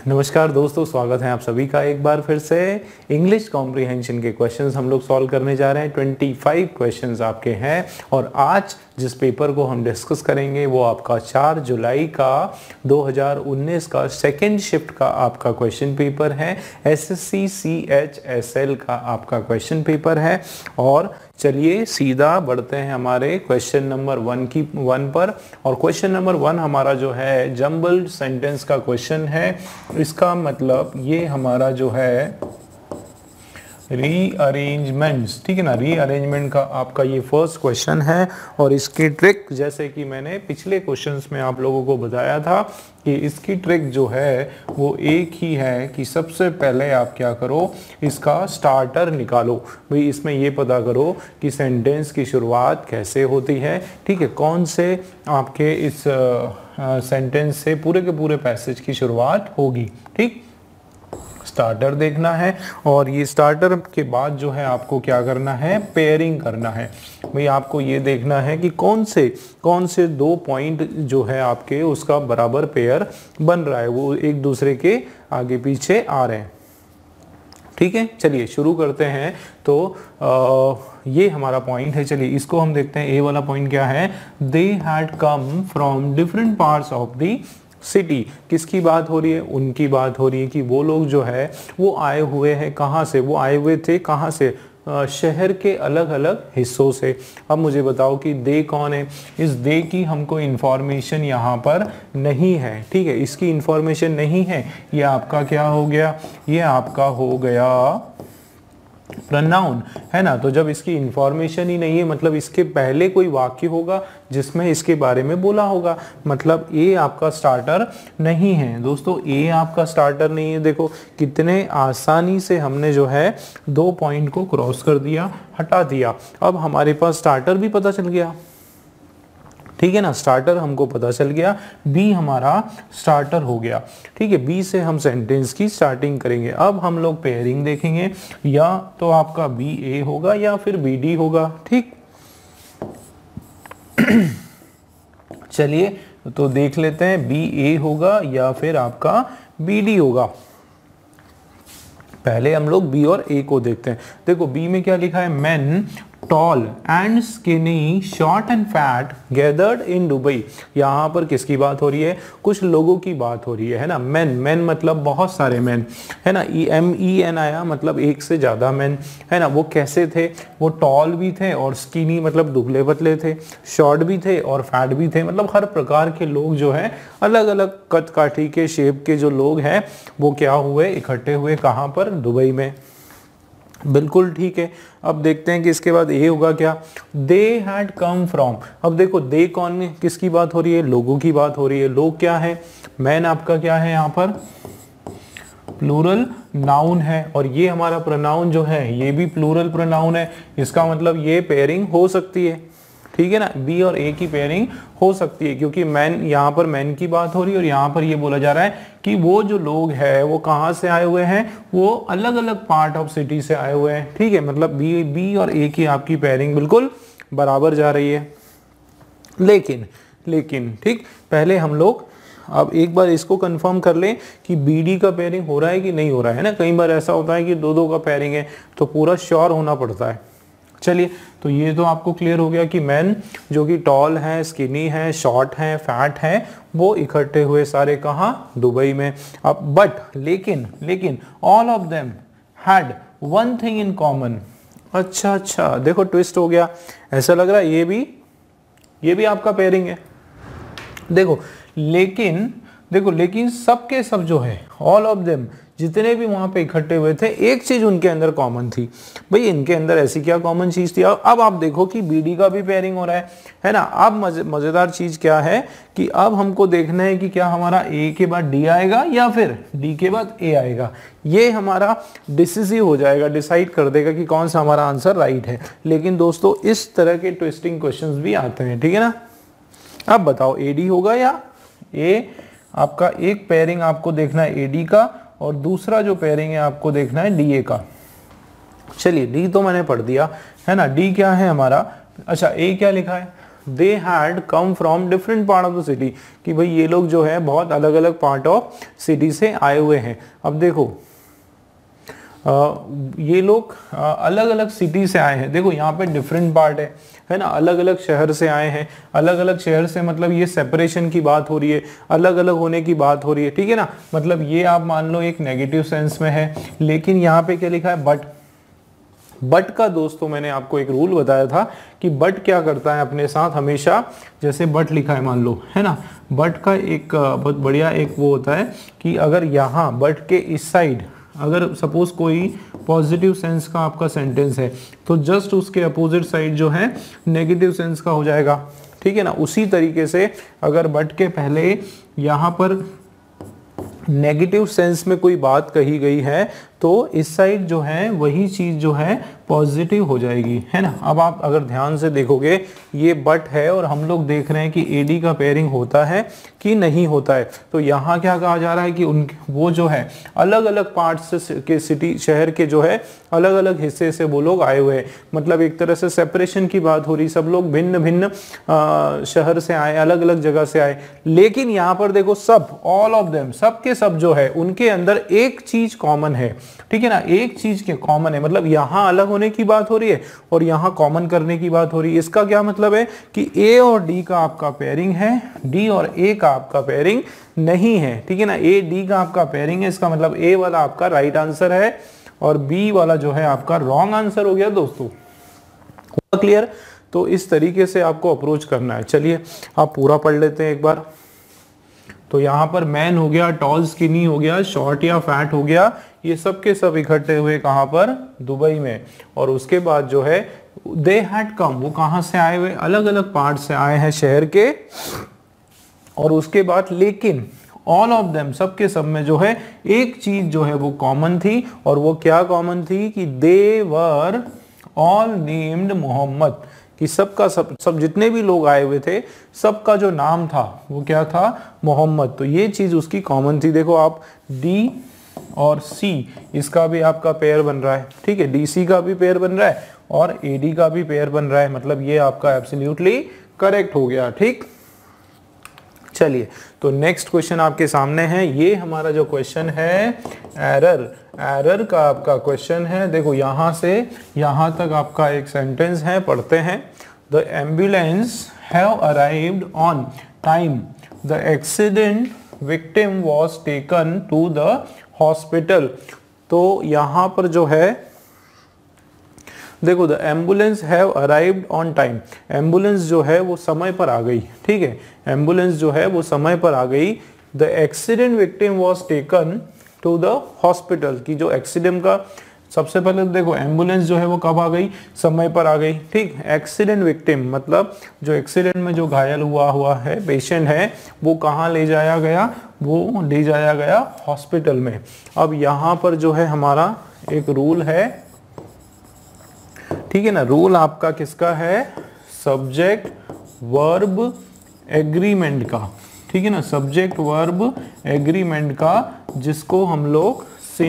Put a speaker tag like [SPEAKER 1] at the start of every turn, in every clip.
[SPEAKER 1] नमस्कार दोस्तों, स्वागत है आप सभी का एक बार फिर से। इंग्लिश कॉम्प्रिहेंशन के क्वेश्चंस हम लोग सॉल्व करने जा रहे हैं। 25 क्वेश्चंस आपके हैं और आज जिस पेपर को हम डिस्कस करेंगे वो आपका 4 जुलाई का 2019 का सेकेंड शिफ्ट का आपका क्वेश्चन पेपर है। एसएससी CHSL का आपका क्वेश्चन पेपर है। और चलिए सीधा बढ़ते हैं हमारे क्वेश्चन नंबर 1 पर। और क्वेश्चन नंबर 1 हमारा जो है जम्बल्ड सेंटेंस का क्वेश्चन है। इसका मतलब ये हमारा जो है रीअरेंजमेंट्स, ठीक है ना, रीअरेंजमेंट का आपका ये फर्स्ट क्वेश्चन है। और इसकी ट्रिक, जैसे कि मैंने पिछले क्वेश्चंस में आप लोगों को बताया था कि इसकी ट्रिक जो है वो एक ही है कि सबसे पहले आप क्या करो, इसका स्टार्टर निकालो। भाई इसमें ये पता करो कि सेंटेंस की शुरुआत कैसे होती है, ठीक है, कौन से आपके इस सेंटेंस से पूरे के पूरे पैसेज की शुरुआत होगी, ठीक। स्टार्टर देखना है और ये स्टार्टर के बाद जो है आपको क्या करना है, पेयरिंग करना है। भाई आपको ये देखना है कि कौन से 2 पॉइंट जो है आपके उसका बराबर पेयर बन रहा है, वो एक दूसरे के आगे पीछे आ रहे हैं, ठीक है। चलिए शुरू करते हैं। तो ये हमारा पॉइंट है। चलिए इसको हम देखते हैं। ए वाला पॉइंट क्या है, they had come from different parts of the city. किसकी बात हो रही है, उनकी बात हो रही है कि वो लोग जो है वो आए हुए हैं कहाँ से, वो आए हुए थे कहाँ से, शहर के अलग अलग हिस्सों से। अब मुझे बताओ कि दे कौन है। इस दे की हमको इंफॉर्मेशन यहाँ पर नहीं है, ठीक है, इसकी इंफॉर्मेशन नहीं है। ये आपका क्या हो गया, ये आपका हो गया प्रोनाउन, है ना। तो जब इसकी इंफॉर्मेशन ही नहीं है मतलब इसके पहले कोई वाक्य होगा जिसमें इसके बारे में बोला होगा, मतलब ए आपका स्टार्टर नहीं है। दोस्तों ए आपका स्टार्टर नहीं है। देखो कितने आसानी से हमने जो है 2 पॉइंट को क्रॉस कर दिया, हटा दिया। अब हमारे पास स्टार्टर भी पता चल गया, ठीक है ना, स्टार्टर हमको पता चल गया। बी हमारा स्टार्टर हो गया, ठीक है। बी से हम सेंटेंस की स्टार्टिंग करेंगे। अब हम लोग पेयरिंग देखेंगे, या तो आपका बी ए होगा या फिर बी डी होगा, ठीक। चलिए तो देख लेते हैं बी ए होगा या फिर आपका बी डी होगा। पहले हम लोग बी और ए को देखते हैं। देखो बी में क्या लिखा है, men tall and skinny short and fat gathered in Dubai. यहाँ पर किसकी बात हो रही है, कुछ लोगों की बात हो रही है ना। मेन मतलब बहुत सारे मैन, है ना। MEN आया मतलब एक से ज्यादा मैन, है ना। वो कैसे थे, वो टॉल भी थे और स्किनी मतलब दुबले पतले थे, शॉर्ट भी थे और फैट भी थे। मतलब हर प्रकार के लोग जो है, अलग अलग कद काठी के शेप के जो लोग हैं वो क्या हुए, इकट्ठे हुए कहाँ पर, दुबई में। बिल्कुल ठीक है। अब देखते हैं कि इसके बाद ये होगा क्या, दे हैड कम फ्रॉम। अब देखो दे कौन है, किसकी बात हो रही है, लोगों की बात हो रही है। लोग क्या है, मैन आपका क्या है यहाँ पर प्लूरल नाउन है। और ये हमारा प्रोनाउन जो है ये भी प्लूरल प्रोनाउन है। इसका मतलब ये पेयरिंग हो सकती है, ठीक है ना। बी और ए की पेयरिंग हो सकती है क्योंकि मैन, यहाँ पर मैन की बात हो रही है और यहाँ पर ये बोला जा रहा है कि वो जो लोग हैं वो कहाँ से आए हुए हैं, वो अलग अलग पार्ट ऑफ सिटी से आए हुए हैं, ठीक है। मतलब बी और ए की आपकी पेयरिंग बिल्कुल बराबर जा रही है। लेकिन ठीक, पहले हम लोग अब एक बार इसको कंफर्म कर लें कि बी डी का पेयरिंग हो रहा है कि नहीं हो रहा है ना। कई बार ऐसा होता है कि दो का पेयरिंग है तो पूरा श्योर होना पड़ता है। चलिए तो ये तो आपको क्लियर हो गया कि मैन जो कि टॉल है, स्किनी है, शॉर्ट है, फैट है, वो इकट्ठे हुए सारे कहाँ, दुबई में। अब बट लेकिन all of them had one thing in common. अच्छा देखो ट्विस्ट हो गया, ऐसा लग रहा है ये भी आपका पेयरिंग है। देखो लेकिन सबके सब जो है, ऑल ऑफ देम, जितने भी वहां पे इकट्ठे हुए थे, एक चीज उनके अंदर कॉमन थी। भाई इनके अंदर ऐसी क्या कॉमन चीज थी। अब आप देखो कि बीडी का भी पेयरिंग हो रहा है ना। अब मजेदार चीज क्या है कि अब हमको देखना है कि क्या हमारा ए के बाद डी आएगा या फिर डी के बाद ए आएगा। ये हमारा डिसिसिव हो जाएगा, डिसाइड कर देगा कि कौन सा हमारा आंसर राइट है। लेकिन दोस्तों इस तरह के ट्विस्टिंग क्वेश्चंस भी आते हैं, ठीक है ना। अब बताओ ए डी होगा या ए, आपका एक पेयरिंग आपको देखना है ए डी का और दूसरा जो पेयरिंग है आपको देखना है डी ए का। चलिए डी तो मैंने पढ़ दिया, है ना। डी क्या है हमारा, अच्छा ए क्या लिखा है, they had come from different part of the city, कि भाई ये लोग जो है बहुत अलग अलग पार्ट ऑफ सिटी से आए हुए हैं। अब देखो ये लोग अलग अलग सिटी से आए हैं, देखो यहाँ पे डिफरेंट पार्ट है ना, अलग अलग शहर से आए हैं। अलग अलग शहर से मतलब ये सेपरेशन की बात हो रही है, अलग अलग होने की बात हो रही है, ठीक है ना। मतलब ये आप मान लो एक नेगेटिव सेंस में है, लेकिन यहाँ पे क्या लिखा है, बट का दोस्तों मैंने आपको एक रूल बताया था कि बट क्या करता है अपने साथ हमेशा, जैसे बट लिखा है मान लो, है ना, बट का एक बहुत बढ़िया एक वो होता है कि अगर यहाँ बट के इस साइड अगर सपोज कोई पॉजिटिव सेंस का आपका सेंटेंस है तो जस्ट उसके अपोजिट साइड जो है नेगेटिव सेंस का हो जाएगा, ठीक है ना। उसी तरीके से अगर बट के पहले यहाँ पर नेगेटिव सेंस में कोई बात कही गई है तो इस साइड जो है वही चीज जो है पॉजिटिव हो जाएगी, है ना। अब आप अगर ध्यान से देखोगे ये बट है और हम लोग देख रहे हैं कि एडी का पेयरिंग होता है कि नहीं होता है, तो यहाँ क्या कहा जा रहा है कि वो जो है अलग अलग पार्ट्स के सिटी शहर के जो है अलग अलग हिस्से से वो लोग आए हुए हैं। मतलब एक तरह से सेपरेशन की बात हो रही, सब लोग भिन्न भिन्न शहर से आए, अलग अलग जगह से आए। लेकिन यहाँ पर देखो सब, ऑल ऑफ देम, सब के सब जो है उनके अंदर एक चीज कॉमन है, ठीक है ना, एक चीज के कॉमन है। मतलब यहाँ अलग होने की बात हो रही है और यहाँ कॉमन करने की बात हो रही है। इसका क्या मतलब है कि ए और डी का आपका पेयरिंग है, डी और ए का आपका पेयरिंग नहीं है, ठीक है ना। ए डी का आपका पेयरिंग है, इसका मतलब ए वाला आपका राइट आंसर है और बी वाला जो है आपका रॉन्ग आंसर हो गया दोस्तों। हुआ क्लियर? तो इस तरीके से आपको अप्रोच करना है। चलिए आप पूरा पढ़ लेते हैं एक बार। तो यहाँ पर मैन हो गया, टॉल स्किनी हो गया, शॉर्ट या फैट हो गया, ये सब के सब इकट्ठे हुए कहाँ पर, दुबई में। और उसके बाद जो है दे हैड कम, वो कहाँ से आए हुए, अलग अलग पार्ट से आए हैं शहर के। और उसके बाद लेकिन ऑल ऑफ देम, सब के सब में जो है एक चीज जो है वो कॉमन थी, और वो क्या कॉमन थी कि they were all named Mohammed, कि सबका सब जितने भी लोग आए हुए थे सबका जो नाम था वो क्या था, मोहम्मद। तो ये चीज उसकी कॉमन थी। देखो आप डी और सी, इसका भी आपका पेयर बन रहा है, ठीक है, डीसी का भी पेयर बन रहा है और एडी का भी पेयर बन रहा है। मतलब ये आपका एब्सोल्युटली करेक्ट हो गया, ठीक। चलिए तो नेक्स्ट क्वेश्चन आपके सामने है। ये हमारा जो क्वेश्चन है एरर का आपका क्वेश्चन है। देखो यहां से यहां तक आपका एक सेंटेंस है, पढ़ते हैं। The ambulance have arrived on time, the accident victim was taken to the hospital. तो यहां पर जो है देखो the ambulance have arrived on time, ambulance जो है वो समय पर आ गई, ठीक है, एम्बुलेंस जो है वो समय पर आ गई। The accident victim was taken to the hospital, की जो एक्सीडेंट का सबसे पहले तो देखो एम्बुलेंस जो है वो कब आ गई, समय पर आ गई, ठीक। एक्सीडेंट विक्टिम मतलब जो एक्सीडेंट में जो घायल हुआ है पेशेंट है, वो कहाँ ले जाया गया, वो ले जाया गया हॉस्पिटल में। अब यहाँ पर जो है हमारा एक रूल है, ठीक है ना, रूल आपका किसका है, सब्जेक्ट वर्ब एग्रीमेंट का, ठीक है ना, सब्जेक्ट वर्ब एग्रीमेंट का, जिसको हम लोग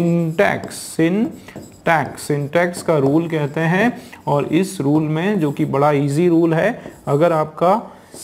[SPEAKER 1] सिंटैक्स का रूल कहते हैं। और इस रूल में जो कि बड़ा इजी रूल है, अगर आपका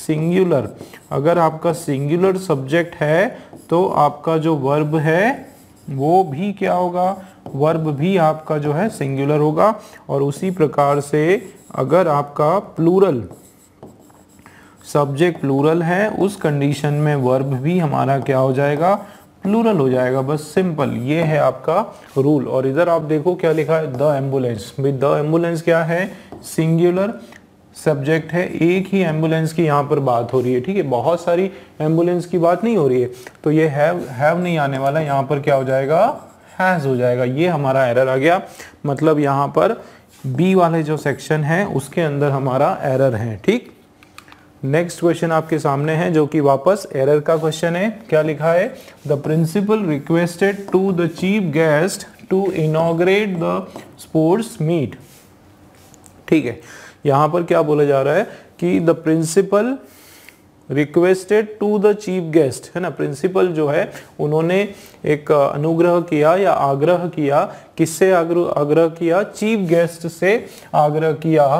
[SPEAKER 1] सिंगुलर सब्जेक्ट है तो आपका जो वर्ब है वो भी क्या होगा, वर्ब भी आपका जो है सिंगुलर होगा। और उसी प्रकार से अगर आपका प्लूरल सब्जेक्ट प्लूरल है, उस कंडीशन में वर्ब भी हमारा क्या हो जाएगा, प्लूरल हो जाएगा। बस सिंपल, ये है आपका रूल। और इधर आप देखो क्या लिखा है, द एम्बुलेंस। भाई द एम्बुलेंस क्या है, सिंगुलर सब्जेक्ट है, एक ही एम्बुलेंस की यहाँ पर बात हो रही है, ठीक है, बहुत सारी एम्बुलेंस की बात नहीं हो रही है। तो ये हैव नहीं आने वाला, यहाँ पर क्या हो जाएगा, हैज हो जाएगा। ये हमारा एरर आ गया। मतलब यहाँ पर बी वाले जो सेक्शन है उसके अंदर हमारा एरर है, ठीक। नेक्स्ट क्वेश्चन आपके सामने है जो कि वापस एरर का क्वेश्चन है। क्या लिखा है, the principal requested to the chief guest to inaugurate the sports meet, ठीक है। यहाँ पर क्या बोला जा रहा है कि the principal requested to the chief guest, है ना, प्रिंसिपल जो है उन्होंने एक अनुग्रह किया या आग्रह किया, किससे आग्रह किया, चीफ गेस्ट से आग्रह किया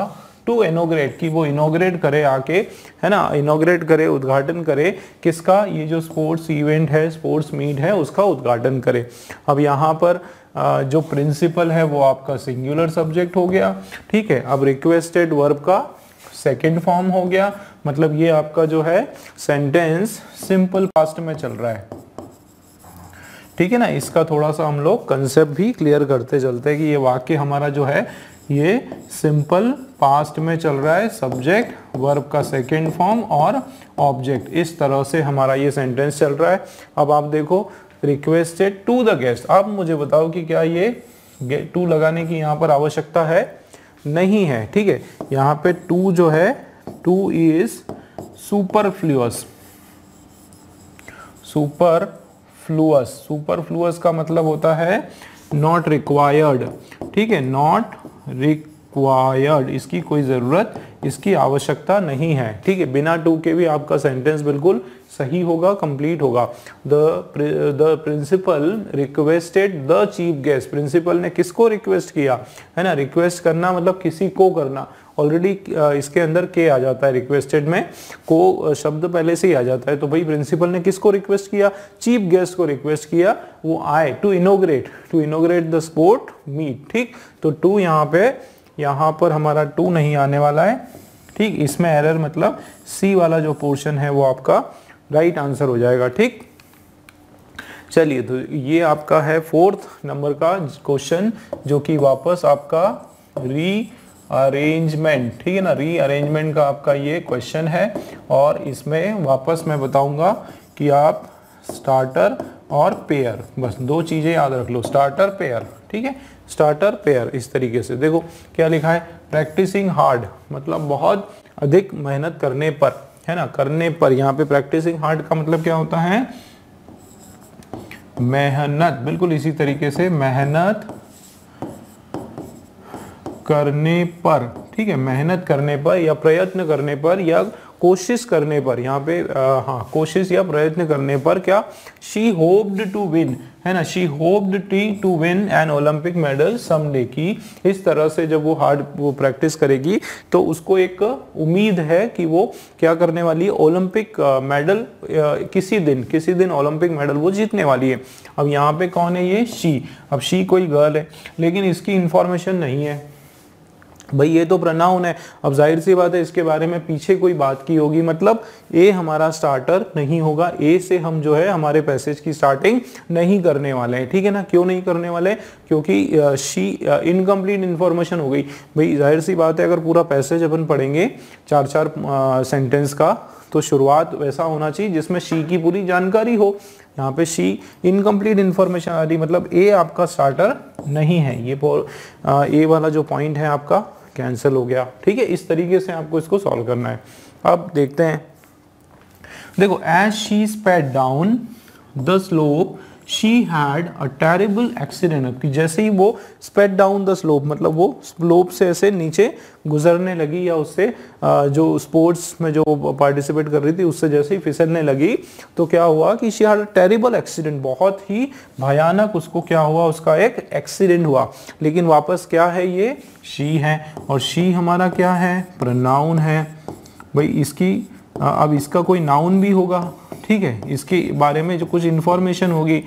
[SPEAKER 1] टू इनोग्रेट, कि वो इनोग्रेट करे आके, है ना, इनोग्रेट करे, उद्घाटन करे किसका, ये जो स्पोर्ट्स इवेंट है, स्पोर्ट्स मीट है, उसका उद्घाटन करे। अब यहाँ पर जो प्रिंसिपल है वो आपका सिंगुलर सब्जेक्ट हो गया, ठीक है। अब रिक्वेस्टेड वर्ब का सेकेंड फॉर्म हो गया, मतलब ये आपका जो है सेंटेंस सिंपल पास्ट में चल रहा है, ठीक है ना। इसका थोड़ा सा हम लोग कंसेप्ट भी क्लियर करते चलते हैं कि ये वाक्य हमारा जो है ये सिंपल पास्ट में चल रहा है, सब्जेक्ट वर्ब का सेकेंड फॉर्म और ऑब्जेक्ट, इस तरह से हमारा ये सेंटेंस चल रहा है। अब आप देखो रिक्वेस्टेड टू द गेस्ट, आप मुझे बताओ कि क्या ये टू लगाने की यहाँ पर आवश्यकता है, नहीं है, ठीक है। यहाँ पे टू जो है, टू इज सुपरफ्लुअस, सुपरफ्लुअस का मतलब होता है नॉट रिक्वायर्ड, ठीक है, नॉट रिक्वायर्ड, इसकी कोई जरूरत, इसकी आवश्यकता नहीं है, ठीक है। बिना टू के भी आपका सेंटेंस बिल्कुल सही होगा, कंप्लीट होगा। The principal requested the chief guest, principal ने किसको रिक्वेस्ट किया, है ना, रिक्वेस्ट करना मतलब किसी को करना, ऑलरेडी इसके अंदर के आ जाता है, रिक्वेस्टेड में को शब्द पहले से ही आ जाता है। तो भाई प्रिंसिपल ने किसको रिक्वेस्ट किया, चीफ गेस्ट को रिक्वेस्ट किया, वो आए to inaugurate the sport meet, ठीक। तो टू यहाँ पर हमारा टू नहीं आने वाला है, ठीक। इसमें एरर मतलब सी वाला जो पोर्शन है वो आपका राइट आंसर हो जाएगा, ठीक। चलिए, तो ये आपका है 4th नंबर का क्वेश्चन, जो कि वापस आपका रीअरेंजमेंट, ठीक है ना, रीअरेंजमेंट का आपका ये क्वेश्चन है। और इसमें वापस मैं बताऊंगा कि आप स्टार्टर और पेयर, बस दो चीजें याद रख लो, स्टार्टर पेयर, ठीक है, स्टार्टर पेयर। इस तरीके से देखो क्या लिखा है, प्रैक्टिसिंग हार्ड, मतलब बहुत अधिक मेहनत करने पर, है ना, करने पर। यहाँ पे प्रैक्टिसिंग हार्ड का मतलब क्या होता है, मेहनत, बिल्कुल इसी तरीके से मेहनत करने पर, ठीक है, मेहनत करने पर या प्रयत्न करने पर या कोशिश करने पर, यहाँ पे हाँ, कोशिश या प्रयत्न करने पर क्या, शी होप्ड टू विन, है ना, she hoped to win an Olympic medal someday, की इस तरह से जब वो प्रैक्टिस करेगी तो उसको एक उम्मीद है कि वो क्या करने वाली है, ओलंपिक मेडल किसी दिन ओलंपिक मेडल वो जीतने वाली है। अब यहाँ पे कौन है, ये शी। अब शी कोई गर्ल है, लेकिन इसकी इंफॉर्मेशन नहीं है भाई, ये तो प्रोनाउन है। अब जाहिर सी बात है इसके बारे में पीछे कोई बात की होगी, मतलब ए हमारा स्टार्टर नहीं होगा, ए से हम जो है हमारे पैसेज की स्टार्टिंग नहीं करने वाले हैं, ठीक है ना। क्यों नहीं करने वाले, क्योंकि शी इनकम्प्लीट इन्फॉर्मेशन हो गई। भाई जाहिर सी बात है, अगर पूरा पैसेज अपन पढ़ेंगे 4-4 सेंटेंस का, तो शुरुआत वैसा होना चाहिए जिसमें शी की पूरी जानकारी हो। यहाँ पे शी इनकम्प्लीट इन्फॉर्मेशन आ रही, मतलब ए आपका स्टार्टर नहीं है। ये ए वाला जो पॉइंट है आपका कैंसिल हो गया, ठीक है। इस तरीके से आपको इसको सॉल्व करना है। अब देखते हैं, देखो, as she sped down the slope she had a terrible accident, कि जैसे ही वो स्पेड डाउन द स्लोप, मतलब वो स्लोप से ऐसे नीचे गुजरने लगी, या उससे जो स्पोर्ट्स में जो पार्टिसिपेट कर रही थी उससे जैसे ही फिसलने लगी, तो क्या हुआ कि she had a terrible accident, बहुत ही भयानक उसको क्या हुआ, उसका एक एक्सीडेंट हुआ। लेकिन वापस क्या है, ये शी है, और शी हमारा क्या है, प्रोनाउन है। भाई इसकी अब इसका कोई नाउन भी होगा, ठीक है, इसके बारे में जो कुछ इंफॉर्मेशन होगी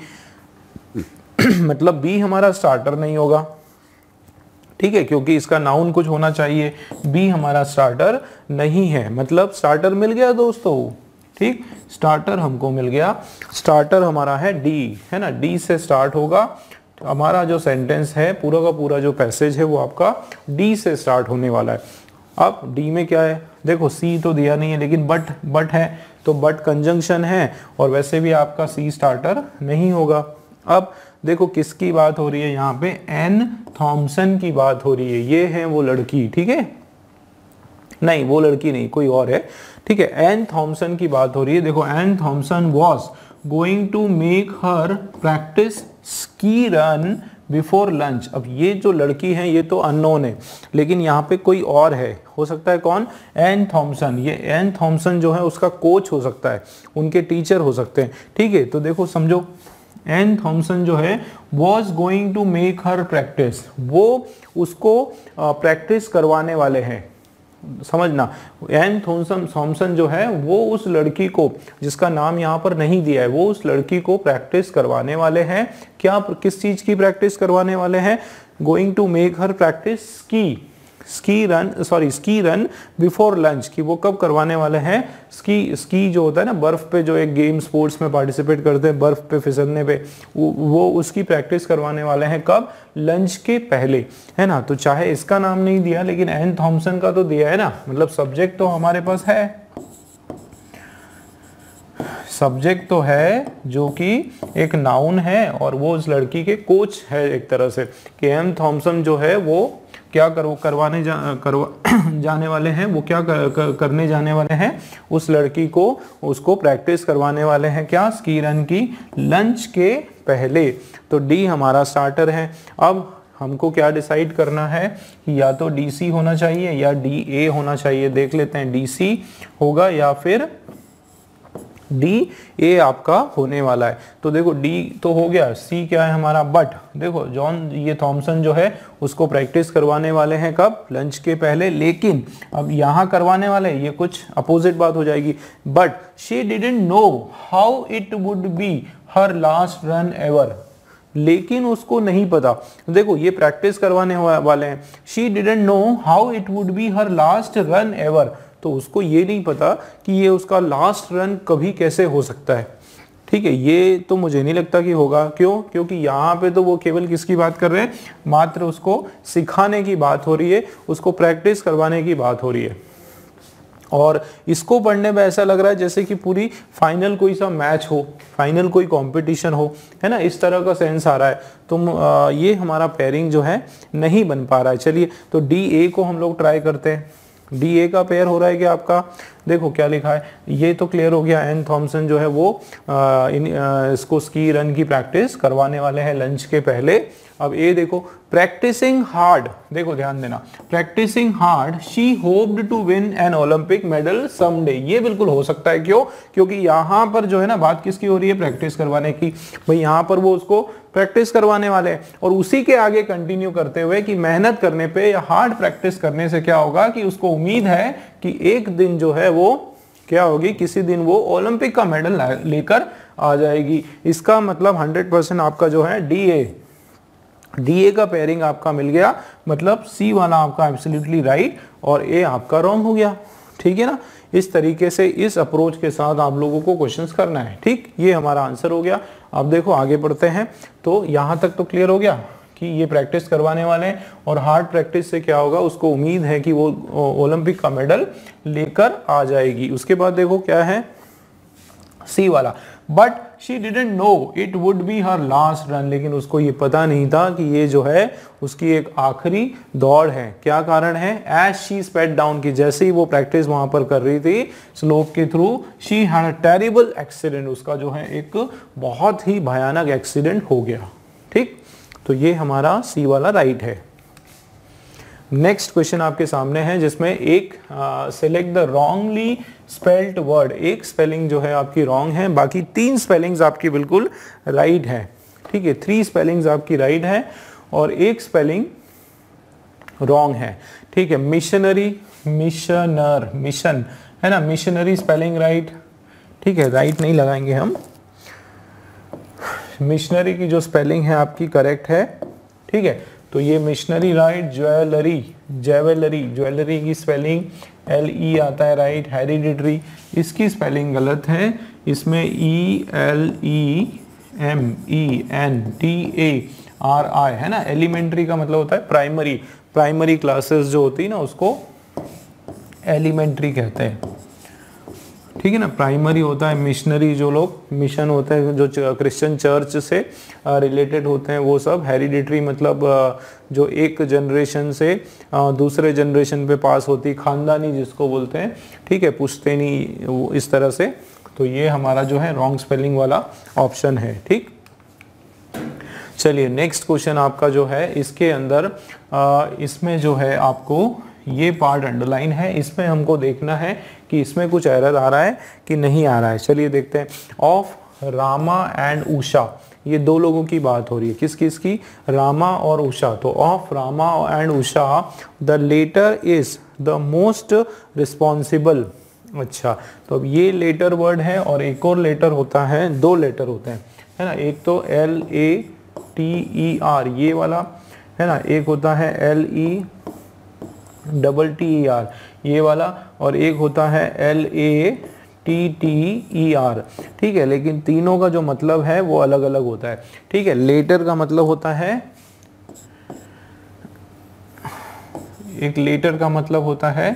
[SPEAKER 1] मतलब बी हमारा स्टार्टर नहीं होगा, ठीक है, क्योंकि इसका नाउन कुछ होना चाहिए। बी हमारा स्टार्टर नहीं है, मतलब स्टार्टर मिल गया दोस्तों, ठीक, स्टार्टर हमको मिल गया। स्टार्टर हमारा है डी, है ना, डी से स्टार्ट होगा हमारा जो सेंटेंस है, पूरा का पूरा जो पैसेज है वो आपका डी से स्टार्ट होने वाला है। अब डी में क्या है, देखो सी तो दिया नहीं है, लेकिन बट है, तो बट कंजंक्शन है, और वैसे भी आपका सी स्टार्टर नहीं होगा। अब देखो किसकी बात हो रही है, यहाँ पे एन थॉमसन की बात हो रही है, ये है वो लड़की, ठीक है, नहीं वो लड़की नहीं, कोई और है, ठीक है, एन थॉमसन की बात हो रही है। देखो, Ann Thomson was going to make her practice ski run before lunch. अब ये जो लड़की है ये तो अननोन है, लेकिन यहाँ पे कोई और है, हो सकता है कौन, एन थॉमसन। ये एन थॉमसन जो है उसका कोच हो सकता है, उनके टीचर हो सकते हैं, ठीक है। तो देखो समझो, एन थॉमसन जो है was going to make her practice, वो उसको प्रैक्टिस करवाने वाले हैं, समझना, एन थॉम्सन जो है वो उस लड़की को, जिसका नाम यहाँ पर नहीं दिया है, वो उस लड़की को प्रैक्टिस करवाने वाले हैं। क्या, किस चीज की प्रैक्टिस करवाने वाले हैं? Going to make her practice ski run before lunch, कि वो कब करवाने वाले हैं? स्की जो होता है ना, बर्फ पे जो एक गेम स्पोर्ट्स में पार्टिसिपेट करते हैं, बर्फ पे फिसलने पे, वो उसकी प्रैक्टिस करवाने वाले हैं कब? लंच के पहले, है ना। तो चाहे इसका नाम नहीं दिया लेकिन एन थॉम्सन का तो दिया है ना, मतलब सब्जेक्ट तो हमारे पास है, सब्जेक्ट तो है जो कि एक नाउन है और वो उस लड़की के कोच है एक तरह से, कि एन थॉम्सन जो है वो क्या करवाने जाने वाले हैं, वो क्या करने जाने वाले हैं? उस लड़की को, उसको प्रैक्टिस करवाने वाले हैं क्या? स्की रन की, लंच के पहले। तो डी हमारा स्टार्टर है। अब हमको क्या डिसाइड करना है कि या तो DC होना चाहिए या DA होना चाहिए। देख लेते हैं DC होगा या फिर DA आपका होने वाला है। तो देखो D तो हो गया, C क्या है हमारा? बट देखो जॉन ये थॉम्सन जो है उसको प्रैक्टिस करवाने वाले हैं कब? लंच के पहले। लेकिन अब यहाँ करवाने वाले, ये कुछ अपोजिट बात हो जाएगी। But she didn't know how it would be her last run ever, लेकिन उसको नहीं पता। देखो ये प्रैक्टिस करवाने वाले हैं, she didn't know how it would be her last run ever, तो उसको ये नहीं पता कि ये उसका लास्ट रन कभी कैसे हो सकता है। ठीक है, ये तो मुझे नहीं लगता कि होगा। क्यों? क्योंकि यहाँ पे तो वो केवल किसकी बात कर रहे हैं? मात्र उसको सिखाने की बात हो रही है, उसको प्रैक्टिस करवाने की बात हो रही है। और इसको पढ़ने में ऐसा लग रहा है जैसे कि पूरी फाइनल कोई सा मैच हो, फाइनल कोई कंपटीशन हो, है ना, इस तरह का सेंस आ रहा है। तो ये हमारा पेयरिंग जो है नहीं बन पा रहा है। चलिए तो DA को हम लोग ट्राई करते हैं। DA का पेयर हो रहा है क्या आपका? देखो क्या लिखा है, ये तो क्लियर हो गया। एन थॉम्सन जो है वो इसको स्की रन की प्रैक्टिस करवाने वाले हैं लंच के पहले। अब ये देखो, प्रैक्टिसिंग हार्ड, देखो ध्यान देना, practicing hard she hoped to win an Olympic medal someday. ये बिल्कुल हो सकता है। क्यों? क्योंकि यहाँ पर जो है ना बात किसकी हो रही है? प्रैक्टिस करवाने की। भाई यहाँ पर वो उसको प्रैक्टिस करवाने वाले हैं और उसी के आगे कंटिन्यू करते हुए कि मेहनत करने पे या हार्ड प्रैक्टिस करने से क्या होगा कि उसको उम्मीद है कि एक दिन जो है वो क्या होगी, किसी दिन वो ओलंपिक का मेडल लेकर आ जाएगी। इसका मतलब 100% आपका जो है DA का पेयरिंग आपका मिल गया, मतलब C वाला आपका एब्सोल्युटली राइट और A आपका रॉन्ग हो गया। ठीक है ना, इस तरीके से इस अप्रोच के साथ आप लोगों को क्वेश्चंस करना है। ठीक, ये हमारा आंसर हो गया। अब देखो आगे बढ़ते हैं। तो यहाँ तक तो क्लियर हो गया कि ये प्रैक्टिस करवाने वाले हैं और हार्ड प्रैक्टिस से क्या होगा, उसको उम्मीद है कि वो ओलंपिक का मेडल लेकर आ जाएगी। उसके बाद देखो क्या है C वाला, but she didn't know it would be her last run, लेकिन उसको ये पता नहीं था कि ये जो है उसकी एक आखिरी दौड़ है। क्या कारण है? एज शी स्पेड डाउन, की जैसे ही वो प्रैक्टिस वहां पर कर रही थी स्लोप के through, she had a terrible accident, उसका जो है एक बहुत ही भयानक एक्सीडेंट हो गया। ठीक, तो ये हमारा C वाला राइट है। नेक्स्ट क्वेश्चन आपके सामने है जिसमें एक select the wrongly spelled word, एक स्पेलिंग जो है आपकी रॉन्ग है, बाकी 3 स्पेलिंग्स आपकी बिल्कुल राइट है। ठीक है, 3 स्पेलिंग्स आपकी राइट है और एक स्पेलिंग रॉन्ग है। ठीक है, मिशनरी, मिशनर, मिशन है ना, मिशनरी स्पेलिंग राइट। ठीक है, राइट नहीं लगाएंगे हम, मिशनरी की जो स्पेलिंग है आपकी करेक्ट है। ठीक है, तो ये missionary right. Jewellery, jewellery, jewellery की स्पेलिंग LE आता है राइट। हेरिडिटरी, इसकी स्पेलिंग गलत है, इसमें ELEMENTARI है ना। एलिमेंट्री का मतलब होता है प्राइमरी, प्राइमरी क्लासेस जो होती है ना उसको एलिमेंट्री कहते हैं। ठीक है ना, प्राइमरी होता है मिशनरी, जो लोग मिशन होते हैं जो क्रिश्चियन चर्च से रिलेटेड होते हैं वो सब। हेरिडिटरी मतलब जो एक जनरेशन से दूसरे जनरेशन पे पास होती, खानदानी जिसको बोलते हैं। ठीक है, पुश्तैनी, इस तरह से। तो ये हमारा जो है रॉन्ग स्पेलिंग वाला ऑप्शन है। ठीक, चलिए नेक्स्ट क्वेश्चन आपका जो है इसके अंदर इसमें जो है आपको ये पार्ट अंडरलाइन है, इसमें हमको देखना है कि इसमें कुछ एरर आ रहा है कि नहीं आ रहा है। चलिए देखते हैं। ऑफ रामा एंड उषा, ये 2 लोगों की बात हो रही है। किस किस की? रामा और उषा। तो of Rama and Usha the latter is the most responsible. अच्छा, तो अब ये लेटर वर्ड है और एक और लेटर होता है, दो लेटर होते हैं, है ना। एक तो LATER ये वाला, है ना, एक होता है LETTER ये वाला, और एक होता है LATTER। ठीक है, लेकिन तीनों का जो मतलब है वो अलग अलग होता है। ठीक है, लेटर का मतलब होता है, एक लेटर का मतलब होता है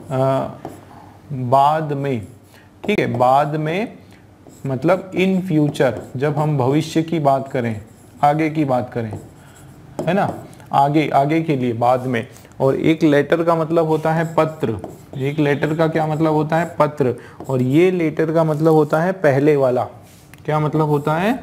[SPEAKER 1] बाद में। ठीक है, बाद में मतलब इन फ्यूचर, जब हम भविष्य की बात करें, आगे की बात करें, है ना, आगे आगे के लिए, बाद में। और एक लेटर का मतलब होता है पत्र। एक लेटर का क्या मतलब होता है? पत्र। और ये लेटर का मतलब होता है पहले वाला। क्या मतलब होता है?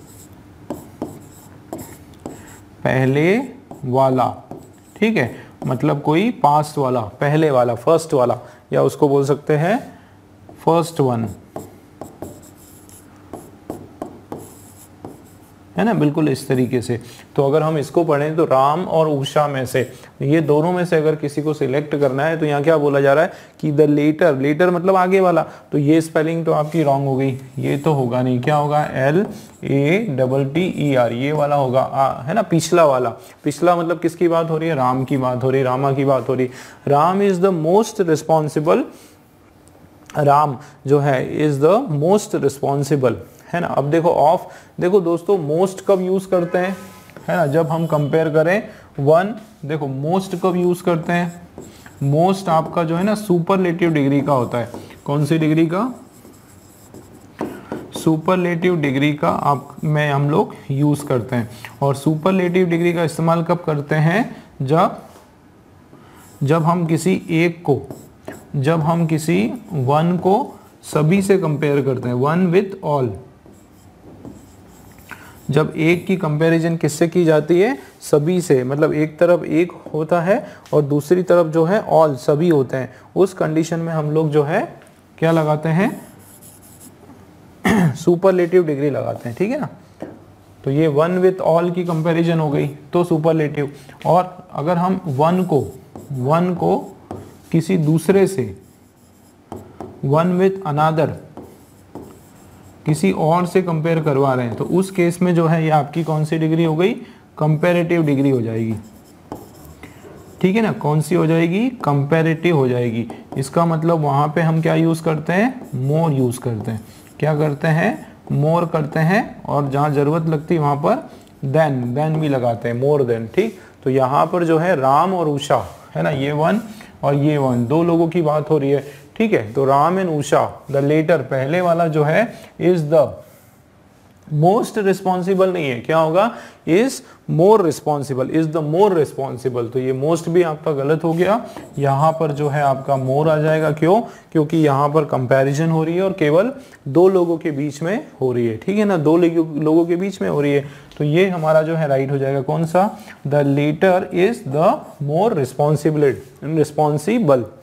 [SPEAKER 1] पहले वाला। ठीक है, मतलब कोई पास्ट वाला, पहले वाला, फर्स्ट वाला, या उसको बोल सकते हैं फर्स्ट वन, है ना, बिल्कुल इस तरीके से। तो अगर हम इसको पढ़ें तो राम और उषा में से, ये दोनों में से अगर किसी को सिलेक्ट करना है तो यहाँ क्या बोला जा रहा है कि द लेटर, लेटर मतलब आगे वाला, तो ये स्पेलिंग तो आपकी रॉन्ग हो गई, ये तो होगा नहीं। क्या होगा? LATTER ये वाला होगा, है ना, पिछला वाला। पिछला मतलब किसकी बात हो रही है? राम की बात हो रही है, रामा की बात हो रही है। Ram is the most responsible, Ram जो है इज द मोस्ट रिस्पॉन्सिबल, है ना। अब देखो ऑफ, देखो दोस्तों मोस्ट कब यूज करते हैं, है ना, जब हम कंपेयर करें वन। देखो मोस्ट कब यूज करते हैं? मोस्ट आपका जो है ना सुपरलेटिव डिग्री का होता है। कौन सी डिग्री का? सुपरलेटिव डिग्री का आप में हम लोग यूज करते हैं। और सुपरलेटिव डिग्री का इस्तेमाल कब करते हैं? जब हम किसी एक को, जब हम किसी वन को सभी से कंपेयर करते हैं, वन विथ ऑल। जब एक की कंपैरिजन किससे की जाती है? सभी से, मतलब एक तरफ एक होता है और दूसरी तरफ जो है ऑल, सभी होते हैं। उस कंडीशन में हम लोग जो है क्या लगाते हैं? सुपरलेटिव डिग्री लगाते हैं। ठीक है ना। तो ये वन विथ ऑल की कंपैरिजन हो गई तो सुपरलेटिव। और अगर हम वन को किसी दूसरे से, वन विथ अनादर, किसी और से कंपेयर करवा रहे हैं, तो उस केस में जो है ये आपकी कौन सी डिग्री हो गई? कंपैरेटिव डिग्री हो जाएगी। ठीक है ना, कौन सी हो जाएगी? कंपैरेटिव हो जाएगी। इसका मतलब वहां पे हम क्या यूज करते हैं? मोर यूज करते हैं। क्या करते हैं? मोर करते हैं। और जहां जरूरत लगती है वहां पर देन भी लगाते हैं, मोर देन। ठीक, तो यहाँ पर जो है राम और उषा, है ना, ये वन और ये वन, दो लोगों की बात हो रही है। ठीक है, तो Ram and Usha, the latter पहले वाला जो है इज द मोस्ट रिस्पॉन्सिबल नहीं है, क्या होगा? Is more responsible, is the more responsible. तो ये मोस्ट भी आपका गलत हो गया, यहाँ पर जो है आपका मोर आ जाएगा। क्यों? क्योंकि यहाँ पर कंपैरिजन हो रही है और केवल दो लोगों के बीच में हो रही है। ठीक है ना, दो लोगों के बीच में हो रही है। तो ये हमारा जो है राइट हो जाएगा। कौन सा? The latter is the more responsible.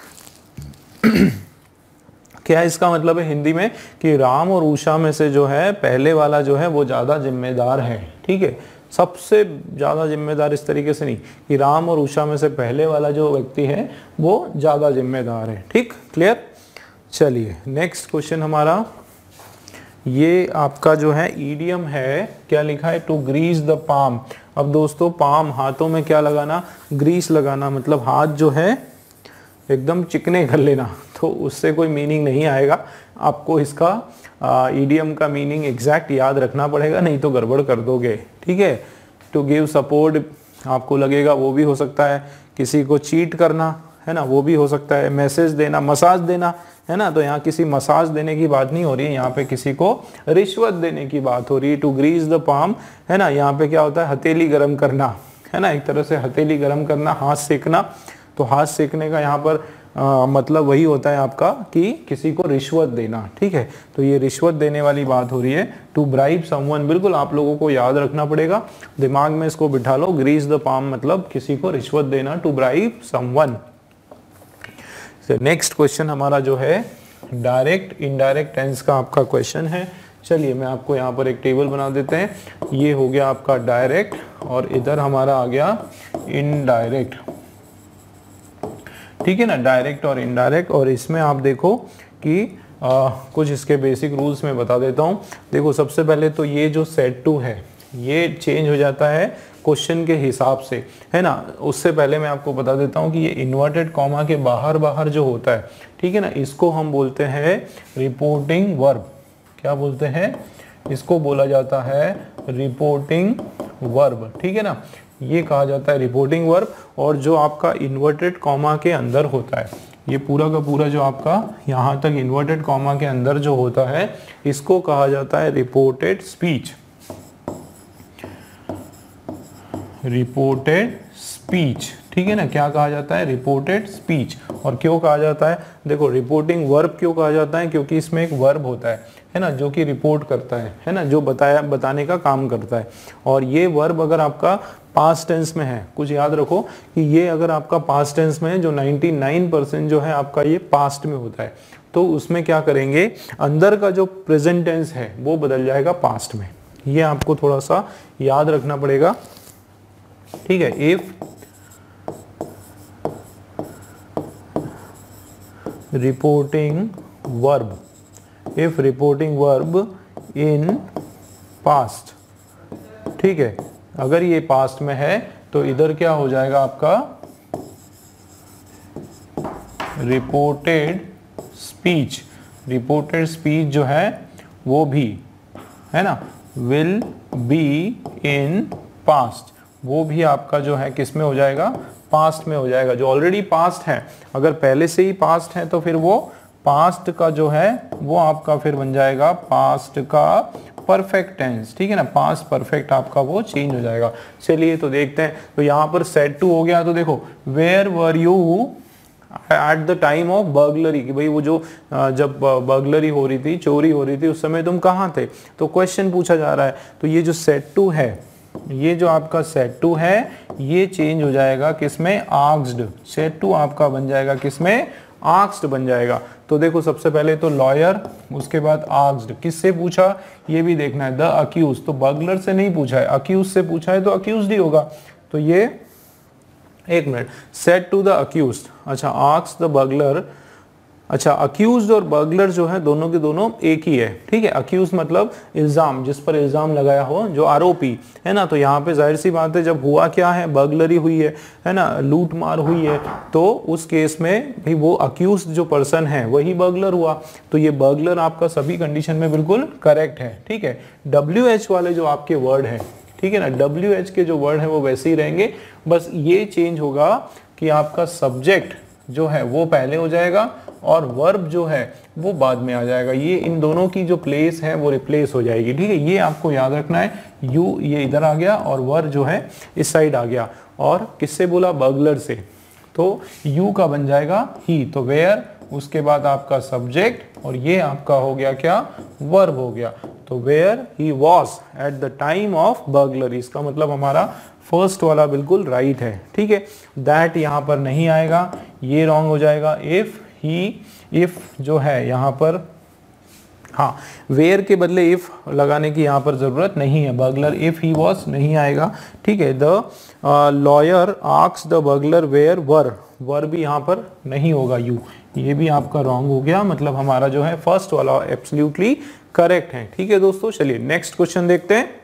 [SPEAKER 1] क्या इसका मतलब है हिंदी में? कि राम और उषा में से जो है पहले वाला जो है वो ज्यादा जिम्मेदार है। ठीक है, सबसे ज्यादा जिम्मेदार इस तरीके से नहीं कि राम और उषा में से पहले वाला जो व्यक्ति है वो ज्यादा जिम्मेदार है। ठीक, क्लियर? चलिए नेक्स्ट क्वेश्चन हमारा, ये आपका जो है ईडियम है, क्या लिखा है? To grease the palm. अब दोस्तों पाम, हाथों में क्या लगाना? ग्रीस लगाना, मतलब हाथ जो है एकदम चिकने कर लेना। तो उससे कोई मीनिंग नहीं आएगा, आपको इसका ईडियम का मीनिंग एग्जैक्ट याद रखना पड़ेगा, नहीं तो गड़बड़ कर दोगे। ठीक है, टू गिव सपोर्ट आपको लगेगा, वो भी हो सकता है। किसी को चीट करना, है ना, वो भी हो सकता है। मैसेज देना, मसाज देना, है ना, तो यहाँ किसी मसाज देने की बात नहीं हो रही है, यहाँ पे किसी को रिश्वत देने की बात हो रही है। टू ग्रीस द पाम, है ना, यहाँ पे क्या होता है? हथेली गर्म करना, है ना, एक तरह से हथेली गर्म करना, हाथ सेकना। तो हाथ सेकने का यहाँ पर मतलब वही होता है आपका कि किसी को रिश्वत देना। ठीक है, तो ये रिश्वत देने वाली बात हो रही है। टू ब्राइब समवन, बिल्कुल आप लोगों को याद रखना पड़ेगा, दिमाग में इसको बिठा लो। ग्रीस द पाम मतलब किसी को रिश्वत देना, to bribe someone. Next question हमारा जो है डायरेक्ट इनडायरेक्ट टेंस का आपका क्वेश्चन है। चलिए मैं आपको यहाँ पर एक टेबल बना देते हैं। ये हो गया आपका डायरेक्ट और इधर हमारा आ गया इनडायरेक्ट। ठीक है ना, डायरेक्ट और इनडायरेक्ट। और इसमें आप देखो कि कुछ इसके बेसिक रूल्स में बता देता हूँ। देखो सबसे पहले तो ये जो सेट टू है ये चेंज हो जाता है क्वेश्चन के हिसाब से, है ना। उससे पहले मैं आपको बता देता हूँ कि ये इन्वर्टेड कॉमा के बाहर बाहर जो होता है, ठीक है ना, इसको हम बोलते हैं रिपोर्टिंग वर्ब। क्या बोलते हैं? इसको बोला जाता है रिपोर्टिंग वर्ब, ठीक है ना, ये कहा जाता है रिपोर्टिंग वर्ब। और जो आपका इन्वर्टेड कॉमा के अंदर होता है, ये पूरा का पूरा जो आपका यहाँ तक इन्वर्टेड कॉमा के अंदर जो होता है, इसको कहा जाता है रिपोर्टेड स्पीच। रिपोर्टेड स्पीच, ठीक है ना, क्या कहा जाता है? Reported speech. और क्यों कहा जाता है? देखो रिपोर्टिंग वर्ब क्यों कहा जाता है? क्योंकि इसमें एक वर्ब होता है ना, जो कि रिपोर्ट करता है ना, जो बताने का काम करता है। और ये वर्ब अगर आपका पास्ट टेंस में है, कुछ याद रखो कि ये अगर आपका पास्ट टेंस में है, जो 99% जो है आपका ये पास्ट में होता है, तो उसमें क्या करेंगे, अंदर का जो प्रेजेंट टेंस है वो बदल जाएगा पास्ट में। ये आपको थोड़ा सा याद रखना पड़ेगा, ठीक है। If reporting verb, if reporting verb in past, ठीक है, अगर ये पास्ट में है तो इधर क्या हो जाएगा आपका रिपोर्टेड स्पीच। रिपोर्टेड स्पीच जो है वो भी, है ना, विल बी इन पास्ट, वो भी आपका जो है किस में हो जाएगा? पास्ट में हो जाएगा। जो ऑलरेडी पास्ट है, अगर पहले से ही पास्ट है तो फिर वो पास्ट का जो है वो आपका फिर बन जाएगा पास्ट का परफेक्ट टेंस, ठीक है ना, पास्ट परफेक्ट आपका वो चेंज हो जाएगा। चलिए तो देखते हैं। तो यहाँ पर सेट टू हो गया, तो देखो where were you at the time of burglary, कि भाई वो जो जब बर्गलरी हो रही थी, चोरी हो रही थी, उस समय तुम कहाँ थे? तो क्वेश्चन पूछा जा रहा है। तो ये जो सेट टू है, ये जो आपका सेट टू है ये चेंज हो जाएगा किसमें? आस्क्ड। सेट टू आपका बन जाएगा किसमें? आस्क्ड बन जाएगा। तो देखो सबसे पहले तो लॉयर, उसके बाद आस्क्ड। किससे पूछा ये भी देखना है, द अक्यूज। तो बर्गलर से नहीं पूछा है, अक्यूज से पूछा है, तो अक्यूज्ड ही होगा। तो ये एक minute, said to the accused, अच्छा आस्क्ड द बर्गलर। अच्छा अक्यूज्ड और बर्गलर जो है दोनों के दोनों एक ही है, ठीक है। अक्यूज्ड मतलब इल्जाम, जिस पर इल्जाम लगाया हो, जो आरोपी है ना। तो यहाँ पे जाहिर सी बात है, जब हुआ क्या है, बर्गलरी हुई है ना, लूट मार हुई है, तो उस केस में भी वो अक्यूज्ड जो पर्सन है वही बर्गलर हुआ। तो ये बर्गलर आपका सभी कंडीशन में बिल्कुल करेक्ट है, ठीक है। WH वाले जो आपके वर्ड है, ठीक है ना, WH के जो वर्ड है वो वैसे ही रहेंगे, बस ये चेंज होगा कि आपका सब्जेक्ट जो है वो पहले हो जाएगा और वर्ब जो है वो बाद में आ जाएगा। ये इन दोनों की जो प्लेस है वो रिप्लेस हो जाएगी, ठीक है। ये आपको याद रखना है। यू ये इधर आ गया और वर्ब जो है इस साइड आ गया। और किससे बोला? बर्गलर से। तो यू का बन जाएगा ही, तो वेयर, उसके बाद आपका सब्जेक्ट, और ये आपका हो गया क्या? वर्ब हो गया। तो where he was at the time of burglary, इसका मतलब हमारा फर्स्ट वाला बिल्कुल राइट है, ठीक है। दैट यहाँ पर नहीं आएगा, ये रॉन्ग हो जाएगा। इफ ही, इफ जो है यहाँ पर, हाँ, वेयर के बदले इफ लगाने की यहाँ पर जरूरत नहीं है। बर्गलर इफ ही वॉज नहीं आएगा, ठीक है। The lawyer asked the burglar where were भी यहाँ पर नहीं होगा, यू, ये भी आपका रॉन्ग हो गया। मतलब हमारा जो है फर्स्ट वाला एब्सोल्युटली करेक्ट है, ठीक है दोस्तों। चलिए नेक्स्ट क्वेश्चन देखते हैं।